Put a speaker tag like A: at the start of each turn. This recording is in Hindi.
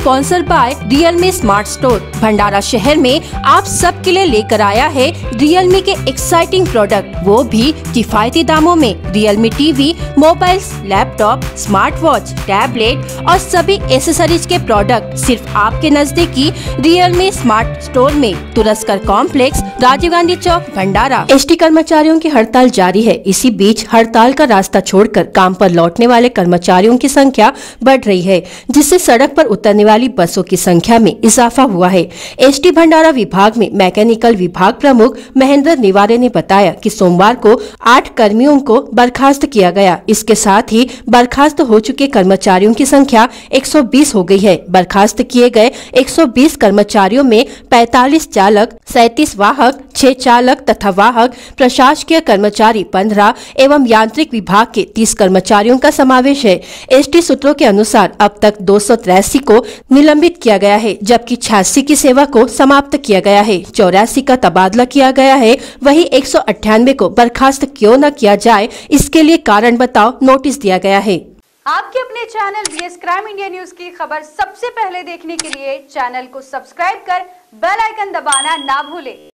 A: Sponsor by realme smart store. Bhandara शहर में आप सबके लिए लेकर आया है रियलमी के एक्साइटिंग प्रोडक्ट, वो भी किफायती दामों में। Realme TV, mobiles, laptop, smart watch, tablet और सभी एसेसरीज के प्रोडक्ट सिर्फ आपके नजदीकी रियलमी स्मार्ट स्टोर में, तुरस्कर कॉम्प्लेक्स, राजीव गांधी चौक, भंडारा। एसटी कर्मचारियों की हड़ताल जारी है। इसी बीच हड़ताल का रास्ता छोड़कर काम पर लौटने वाले कर्मचारियों की संख्या बढ़ रही है, जिससे सड़क पर उतरने वाली बसों की संख्या में इजाफा हुआ है। एसटी भंडारा विभाग में मैकेनिकल विभाग प्रमुख महेंद्र निवारे ने बताया कि सोमवार को 8 कर्मियों को बर्खास्त किया गया। इसके साथ ही बर्खास्त हो चुके कर्मचारियों की संख्या 120 हो गई है। बर्खास्त किए गए 120 कर्मचारियों में 45 चालक, 37 वाहक, 6 चालक तथा वाहक, प्रशासकीय कर्मचारी 15 एवं यांत्रिक विभाग के 30 कर्मचारियों का समावेश है। एसटी सूत्रों के अनुसार अब तक 283 को निलंबित किया गया है, जबकि 86 की सेवा को समाप्त किया गया है। 84 का तबादला किया गया है। वहीं 198 को बर्खास्त क्यों न किया जाए, इसके लिए कारण बताओ नोटिस दिया गया है।
B: आपके अपने channel VS crime India news की खबर सबसे पहले देखने के लिए चैनल को सब्सक्राइब कर बेल आइकन दबाना ना भूलें।